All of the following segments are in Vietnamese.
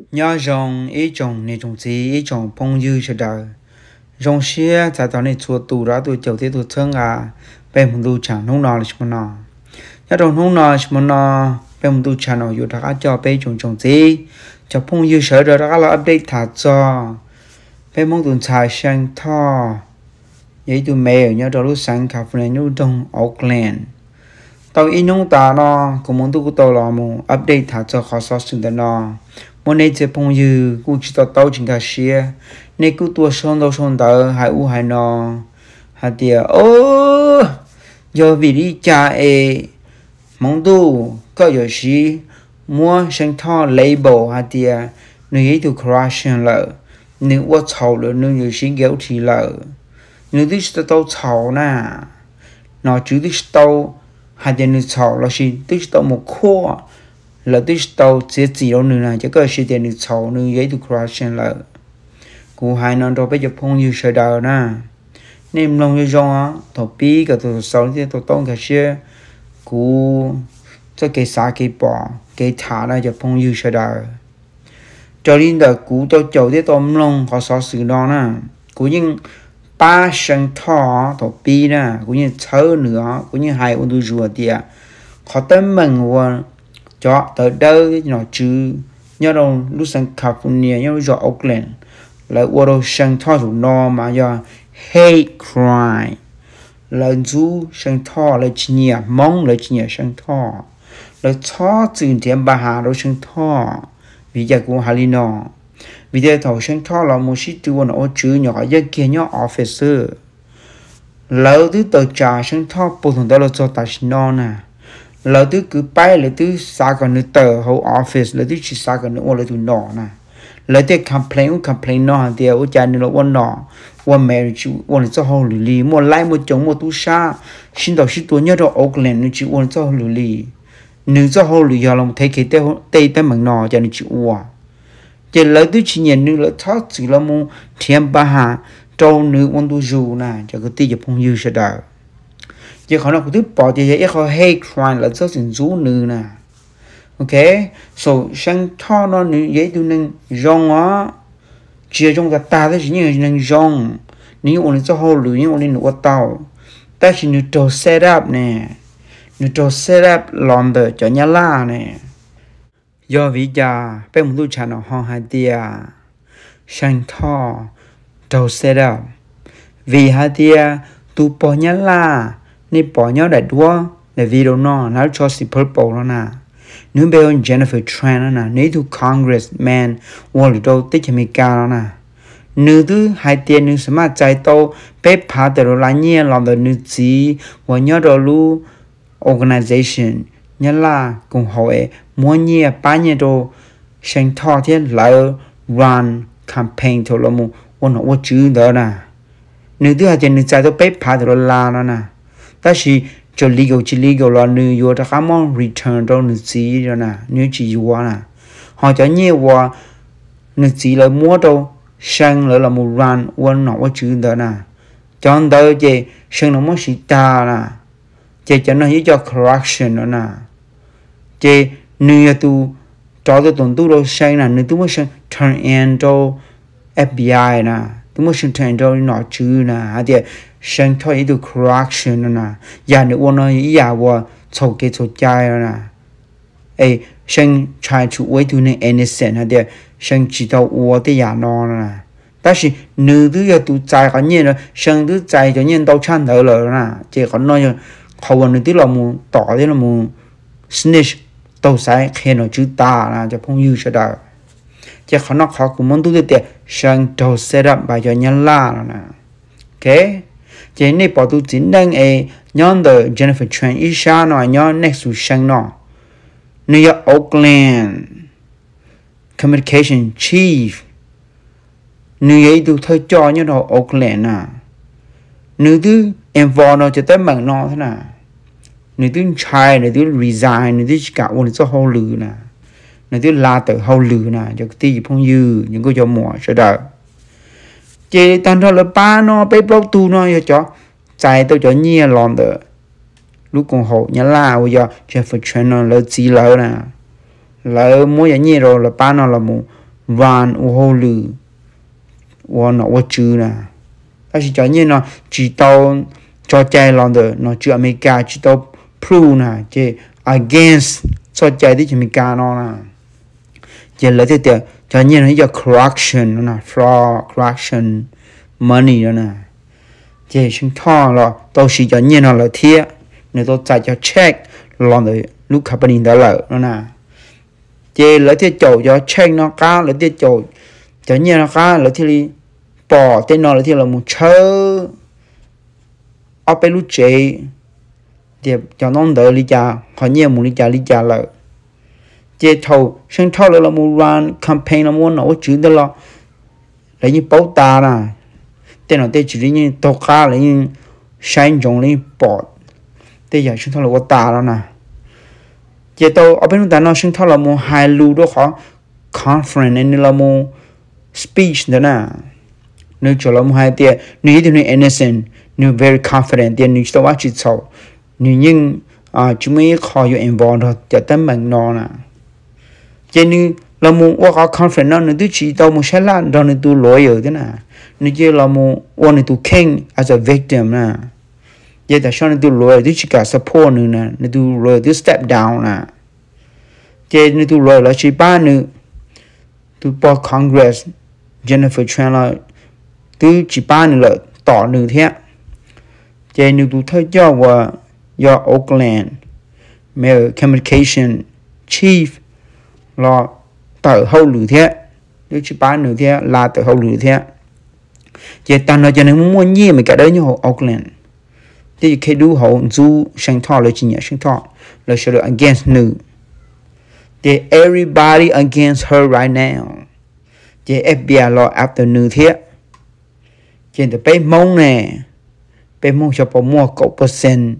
nhớ rong ý chồng này chồng gì ý chồng phong dư cho đời rong xia tại tao này chùa tù đó tôi chầu thế tôi thương à bên mình tu chẳng nông nọ là chồng nọ nhớ rong nông nọ chồng nọ bên mình tu chẳng nọ dù đã cho bên chồng gì cho phong dư sợ rồi đó là update thả cho bên mong tuần xài sang thọ vậy tôi mẹ nhớ rồi lúc sáng cà phê nhớ đông Auckland tao in nông ta nó cũng muốn tu tao là một update thả cho khó so sánh đó nó mỗi ngày chỉ phong dư cũng chỉ tao chính cái xia nên cứ tua son đó hai u hai nó hai tia ô giờ vì đi cha mong tu có giờ gì mua sang thọ label hai tia nếu ấy tu correction là nếu我炒了nếu有些有题了nếu đi tao炒nè nó chỉ đi tao hai tia nếu炒là gì đi tao một khoa là đi tao chỉ đâu nữa nè chứ có gì tiền nếu炒nếu ấy tu correction là cú hai nó đâu bây giờ phong như sợi đào nè nên lòng như rong á thọ pi cả thọ sáu thì thọ tông cả xe cú cho cái xa cái bỏ cái thả ra cho phong như sợi đào cho nên là cú cho chầu thì tôm lòng họ sáu sự đó nè cú nhưng ba sinh thọ thọ pi nè cú nhưng thơ nữa cú nhưng hai ôn tu rùa tiệt họ tên mình và cho tới đâu nó chứ nhớ đâu lúc sang California nhớ rồi Auckland là ô sang thọ thủ no mà do hate crime là chú sang thọ là chỉ nhẹ mong là chỉ nhẹ sang thọ là thọ từ tiền bà hà đó sang thọ vì giờ cũng hà nó vì giờ thọ sang thọ là một sĩ tu nó chữ nhỏ giờ kia nhỏ officer lỡ thứ tờ trà sang thọ bộ thường đó là cho ta nó nè lỡ thứ cứ bay lỡ thứ xa còn nữa tờ hậu office lỡ thứ chỉ xa còn nữa là tụi nó nè lấy thế complain nó thì ở cha nên là quan nó quan mẹ chú quan cho họ lười lì mua lại một chồng một tu sa xin đầu xin tuổi nhớ đó Auckland nên chú quan cho họ lười lì nếu cho họ lười giờ lòng thấy cái tây tây bằng nó cho nên chú qua chỉ lấy thứ chỉ nhận nữa là thoát chỉ là một thiên ba hà trâu nữ quan tu dù nè cho cái tiêu phong dư sẽ đỡ chỉ khó nào cái thứ bỏ thì cái họ hate crime là cho sự rú nữ nè okay so sang thọ nó như tu nên rong á chia trong cái ta đấy chỉ như nên rong nếu ông cho họ lười nếu ông nên nuốt tàu ta chỉ nuốt đồ set up nè nuốt đồ set up làm được cho nhà la nè do vì cha bên một tu cha nó hoang hai tia sang thọ đồ set up vì hai tia tu bỏ nhà la nên bỏ nhau đại đua để video nó cho si purple nó nè nếu bây giờ Jennifer Tran nè nếu tu congressman hoặc là tích cho mình cao nè nếu thứ hai tiền nếu xem mà trái tàu bé phá từ là nhẹ làm được nếu gì và nhớ đó lu organization nhớ là cùng hội muốn nhẹ ba nhẹ đồ sinh thọ thế lại run campaign thôi là một nó chữ đó nè nếu thứ hai tiền nếu trái tàu bé phá từ là nó nè ta chỉ cho legal là nếu vô ta không return đâu nếu gì rồi nè nếu chỉ vô nè họ cho nhiều qua nếu gì là mua đâu sang là một run quân nó có chữ đó nè cho nên đó chứ sang nó mới xịt ta nè chứ cho nó giúp cho correction đó nè chứ nếu tu cho tôi tuần tu đâu sang nè nếu tu mới sang turn in đâu FBI nè tu mới sang turn đâu nó chữ nè thì sang thôi itu correction nè giờ nếu quân nó giờ qua chầu cái chầu chai nè sang try to wait to ne innocent thì sang chỉ tao uo thì giờ nó nè但是nữ thứ giờ tụ trái cái gì đó sang thứ trái cho nhiên đâu chăn đỡ rồi nè chỉ còn nói hầu nữ thứ là một tỏ thế là một snitch đâu sai khi nó chữ ta là cho phong dư sẽ đỡ chỉ còn nó khó cũng muốn tu thì sang đầu set up bài cho nhân la nè ok chỉ này bảo tu chính đang nhóm the Jennifer Tran isha nó nhóm next to sang nó New York Auckland communication chief New York tu thôi cho như nó Auckland nè nữ thứ em vò nó cho tới bằng nó thế nào nữ thứ try nữ thứ resign nữ thứ cả ôn cho hậu lử nè nữ thứ la từ hậu lử nè cho tí phong dư những cái cho mùa sẽ đợi chỉ tan ra là ba nó bé blog tu nó cho chạy tôi cho nhia lon được lúc còn hậu nhá la bây giờ Jennifer Tran nó lỡ gì lỡ nè lỡ mua nhia rồi là ba nó là một run u hồ lử u nó u chữ nè ta chỉ cho nhiên nó chỉ tao cho chạy lòng được nó chữ America chỉ tao prove nè chứ against cho chạy đi America nó nè chứ lấy thì cho nhiên nó cho corruption nó nè fraud corruption money đó nè chứ chúng ta là tao chỉ cho nhiên nó là thiệt nếu tao chạy cho check lòng được lúc company đó là nó nè chứ lấy thì chỗ cho check nó cao lấy thì chỗ cho nhiên nó cao lấy thì bỏ tên nó là thì là một chơi ở bên lúc chế thì cho nó đỡ lý cha họ nhiều một lý cha là chế thầu sinh thầu là một run campaign là muốn nấu chữ đó là lấy như báo ta nè tên nó tên chỉ như tàu cá lấy như sáng trong lấy bỏ tên giờ sinh thầu là có ta đó nè chế tàu ở bên ta nó sinh thầu là một hai lưu đó khó conference nên là một speech đó nè nếu cho làm hai tia nếu thì innocent nếu very confident tia nếu cho chỉ sau nếu nhưng chúng mới khóอยู่ involved rồiจะตั้งมันนอนอ่ะเจนี่เราโมว่าเขา confident นั่นนึกถึงตัวโมเชล่าเรานึกตัว loyal ด้วยนะนึกเจเราโมว่านึกตัว king as a victim นะเจแต่ชอบนึกตัว loyal นึกถึงการ support นึงนะนึกตัว loyal นึก step down นะเจนึกตัว loyal แล้วชีบ้านนึกตัวพอ Congress Jennifer Chandler từ chỉ ba nữa là tỏ nữa thế, vậy nếu tôi thấy cho và do Oakland, Mail Communication Chief là tờ hậu lử thế, từ chỉ ba nữa thế là tờ hậu lử thế, vậy ta nói cho nên muốn gì mà cả đấy như hậu Oakland, thì khi đủ hậu du sang thọ là chỉ nhớ sang thọ là sẽ được against nữ, thì everybody against her right now, vậy FBI là after nữ thế. Trên từ bé mông nè bé mông cho bỏ mua cậu %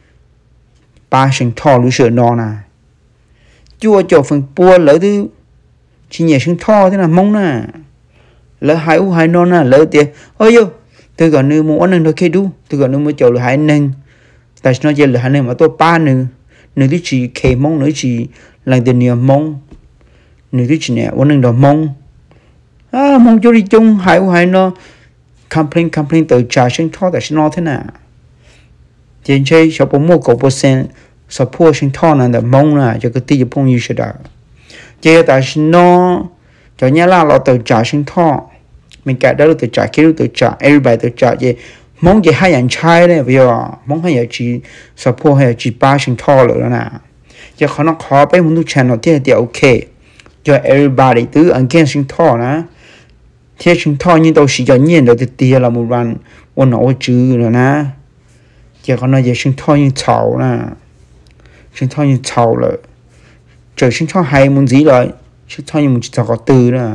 ba sinh thọ lưu sửa nó nè chua cho phần bua lỡ thứ chỉ nhẹ sinh thọ thế là mông nè lỡ hai u hai non nè lỡ tiền ôi yo tôi còn nữ muốn ăn thôi khi đủ tôi còn nữ muốn chầu là hai nâng tại sao nó là hai nâng mà tôi ba nữ nữ thứ chỉ kề mông nữ chỉ là tiền nhiều mông nữ thứ chỉ nè muốn nâng đó mông mông cho đi chung hai u hai non complain từ trả sinh thọ tại sao nó thế nào trên chơi cho bố mua cổ % support sinh thọ là mong là cho cái tiền phong như thế đó chơi tại sao nó cho nhà là từ trả sinh thọ mình cả đó từ trả kia từ trả everybody từ trả vậy mong gì hai anh trai đấy bây giờ mong hai anh chị support hay chị ba sinh thọ rồi đó nè cho nó khó bé muốn tu channel thì ok cho everybody từ against sinh thọ nè thế chúng ta như đâu chỉ cho nhiên được tiền là một lần ôn nấu chữ rồi nè chỉ còn nói về chúng ta như chảo nè chúng ta như chảo rồi trời chúng ta hay muốn gì rồi chúng ta như muốn chỉ có từ nè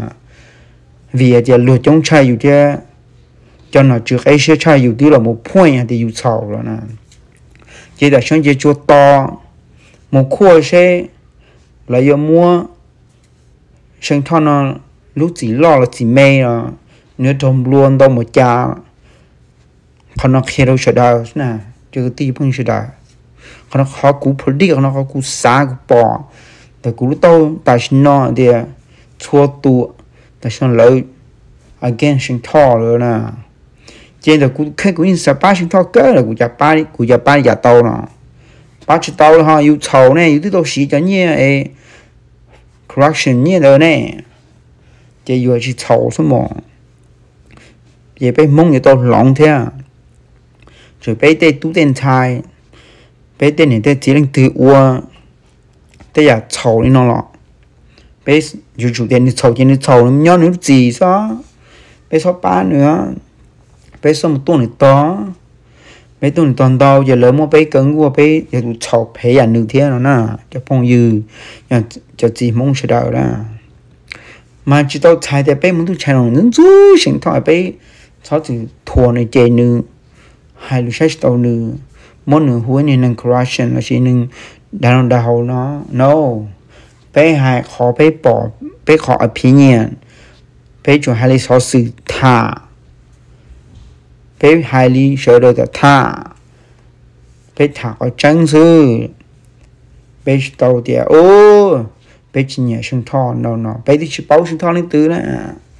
vì giờ lựa chống traiอยู่thế cho nó trước ấy sẽ traiอยู่tí là một point thìอยู่chảo rồi nè chỉ là chúng ta cho to một khối sẽ là giờ mua chúng ta nó lúc chỉ lo là chỉ mê rồi nếu trong luôn đâu một cha còn nó khi đâu sẽ đau nè chứ tí không sẽ đau còn nó khó cú predict nó khó cú xa cú bỏแต่กูรู้ตัวแต่ฉันนอนเดียชัวตัวแต่ฉันเลย again ฉันท่อเลยนะเจนแต่กูแค่กูยินสปาฉันท่อเกินเลยกูจะป้าอย่าโตเนาะป้าจะโตแล้วฮะอยู่เฉาเนี่ยอยู่ที่ตัวสีจะเนี่ยcorrection เนี่ยเลยเนี่ยจะอยู่ที่เฉาสมองจะไปมองอยู่ตัวหลงเท่าจะไปเตะตู้เต้นชายไปเต้นเนี่ยเตะจีนถือวัวแต่อย่าเฉานี่น้องหรอกไปอยู่จุดเด่นที่เฉาจริงที่เฉามันย้อนนึกจีซะไปชอบป้าเนื้อไปสมตัวนี่ต่อไปตัวนี่ตอนดาวอย่าเลยมั่วไปเกินวัวไปอย่าดูเฉาเพย์อย่างหนึ่งเท่านั้นนะจะพงยือย่างจะจีมงเฉดาวนะมาจิตเอาใช้แต่ไปมันต้องใช้หน่อยนึกจู้สิ่งที่ไปเขาจะทัวร์ในเจนึงให้ลูกชายตัวนึงมนึงหัวนี่นั่ง corruption แล้วสิ่งนึงดาวเนาะ no ไปหาขอไปปอบไปขอ opinion ไปจวนให้ลิสอสื่อท่าไปให้ลิเชื่อเลยแต่ท่าไปถามก็จังซื้อไปตัวเดียวโอ้ bây chỉ nhẹ sinh thọ nó bây thì chỉ bao sinh thọ lên từ nè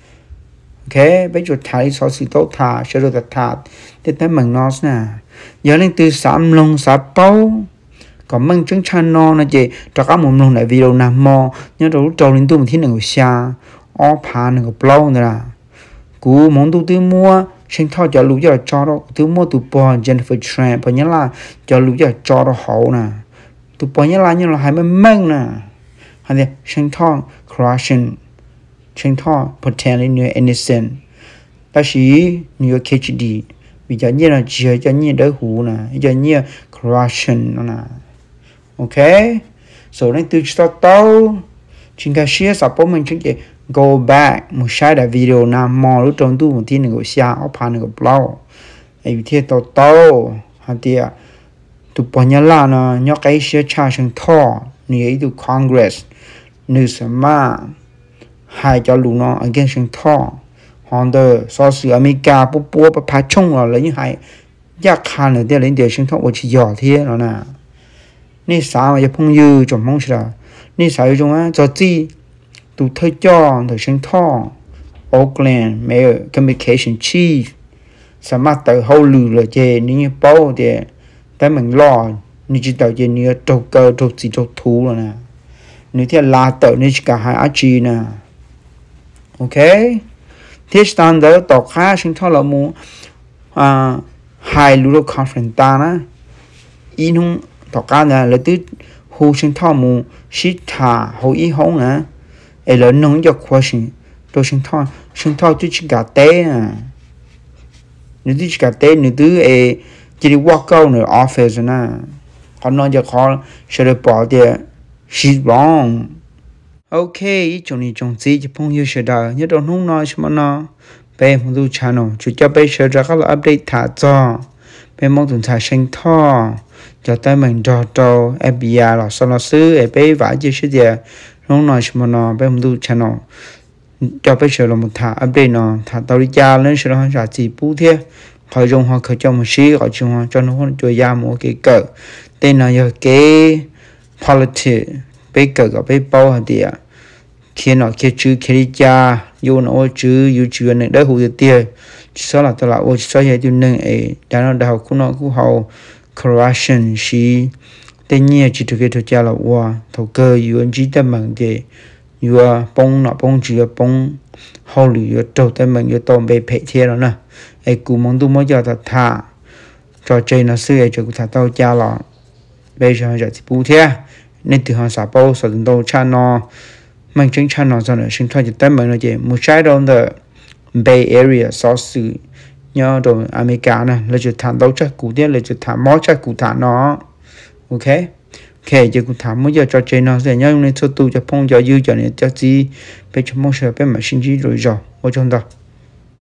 ok bây giờ thải số sự tốt thả sẽ được thả để tới mình nó nè giờ lên từ sám lông sáp bao còn mang chứng chăn nó chỉ cho các mồm lông lại video nằm mò nhớ rồi trâu lên từ một thiên người xa ó phá người blow nữa là cú món tu tư mua sinh thọ cho lũ giờ cho đó tư mua tụ bò Jennifer Tran phải nhớ là cho lũ giờ cho đó hậu nè tụ bò nhớ là hai mươi măng nè hay là sinh thọ crushing sinh thọ potentially new innocent ta chỉ new KHD bây giờ như là chỉ cho như đỡ hú nè giờ như crushing nó nè ok so nên từ sau tao chính cái share support mình chính cái go back một sai đã video nam mò lúc trong tu một thiên người xa ở pan người blow ấy thì tao hả tiệt tụ bỏ nhớ là nó nhớ cái share cha sinh thọ như tụ Congress như mà hai cho lũ nó against sinh thọ Honda so sự America bố phá chung là lấy như hai giác khăn ở đây lên để sinh thọ của chỉ giỏi thế nó nè nè sao mà phong dư trong mong sao nè sao trong á cho chi tụ thời cho thời sinh thọ Oakland Mayor Communication Chief sao mà từ hậu lử là chê như bao để tới mình lo như chỉ tao chê như trâu cơ trâu gì trâu thú rồi nè như thế là tự như cả hai achi nè ok thế stand đó tao khá sinh thọ là mu hai lúa conference ta nè in không tao cá nè là từ hồ sinh thọ mu shit thà hồ ý hông nè ấy là nông cho question tôi sinh thọ tôi chỉ cả té nè nếu tôi chỉ cả té nếu tôi chỉ đi walk out nữa office nè còn nói cho họ sẽ được bỏ đi she's wrong ok chúng này chúng gì cho phong yêu sẽ đợi nhớ đâu không nói mà nó bé một du channel chú cho bé sẽ ra các loại update thả cho bé mong tuần thả sinh thọ cho tới mình cho FBI là sau nó xứ bé vải chia sẻ gì không nói mà nó bé một du channel cho bé sẽ là một thả update nó thả tao đi cha lên sẽ là trả chỉ bù thế họ dùng họ khởi cho một xí họ dùng họ cho nó không cho ra một cái cỡ tên là giờ cái politics bây cỡ có bây bao hả địa khi nó khi chữ khi đi cha yêu nó chữ yêu chữ này đỡ hụt tiền sau là tôi là ô sau này tôi nâng ấy đã nó đào cũng nó cũng hậu corruption xí tên nhiên chỉ thực hiện thực cha là qua thầu cơ yêu anh chỉ tâm bằng để yêu bông nó bông chữ bông hậu lì yêu trâu tâm bằng yêu tôm bê phê thế đó nè ấy cú mong tu mới cho thật thà trò chơi nó xưa ấy cho cụ thà tao cha là bây giờ giờ thì bù thế nên từ hàng xã bao sở đến đâu cha nó mình chính cha nó cho nó sinh thoại chỉ tới mình là gì một trái đâu the Bay Area so sự nhớ đồ America này là chỉ thằng đâu chắc cụ tiên là chỉ thằng mót chắc cụ thằng nó ok ok chỉ cụ thằng mới giờ cho chơi nó sẽ nhớ nên số tu cho phong cho dư cho nên cho gì bây giờ mong sợ bên mà sinh chi rồi ở trong đó